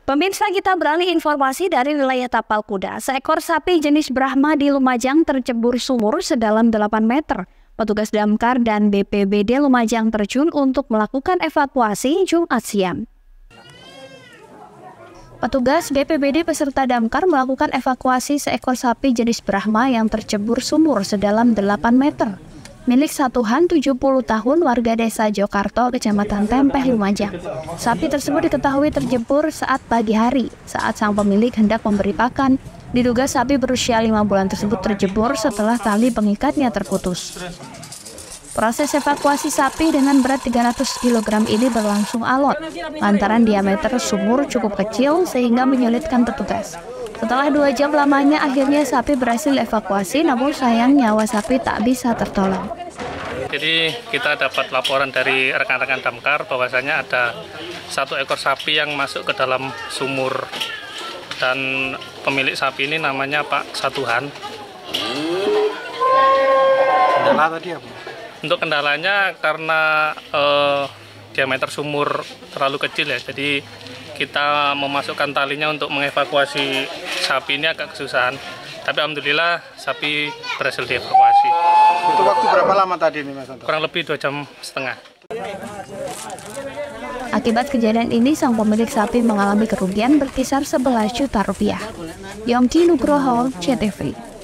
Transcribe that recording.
Pemirsa, kita beralih informasi dari wilayah Tapal Kuda. Seekor sapi jenis Brahma di Lumajang tercebur sumur sedalam 8 meter. Petugas damkar dan BPBD Lumajang terjun untuk melakukan evakuasi Jumat siang. Petugas BPBD beserta damkar melakukan evakuasi seekor sapi jenis Brahma yang tercebur sumur sedalam 8 meter. Milik Satuhan 70 tahun warga desa Jokarto, Kecamatan Tempeh, Lumajang. Sapi tersebut diketahui terjebur saat pagi hari. Saat sang pemilik hendak memberi pakan, diduga sapi berusia 5 bulan tersebut terjebur setelah tali pengikatnya terputus. Proses evakuasi sapi dengan berat 300 kg ini berlangsung alot, lantaran diameter sumur cukup kecil sehingga menyulitkan petugas. Setelah 2 jam lamanya, akhirnya sapi berhasil evakuasi, namun sayang nyawa sapi tak bisa tertolong. Jadi kita dapat laporan dari rekan-rekan damkar bahwasanya ada 1 ekor sapi yang masuk ke dalam sumur, dan pemilik sapi ini namanya Pak Satuhan. Kendala tadi apa? Untuk kendalanya karena diameter sumur terlalu kecil ya, jadi kita memasukkan talinya untuk mengevakuasi sapi ini agak kesusahan. Tapi alhamdulillah sapi berhasil dievakuasi. Itu waktu berapa lama tadi nih Mas Anto? Kurang lebih 2,5 jam. Akibat kejadian ini, sang pemilik sapi mengalami kerugian berkisar 11 juta rupiah. Yongki Nugroho, CTV.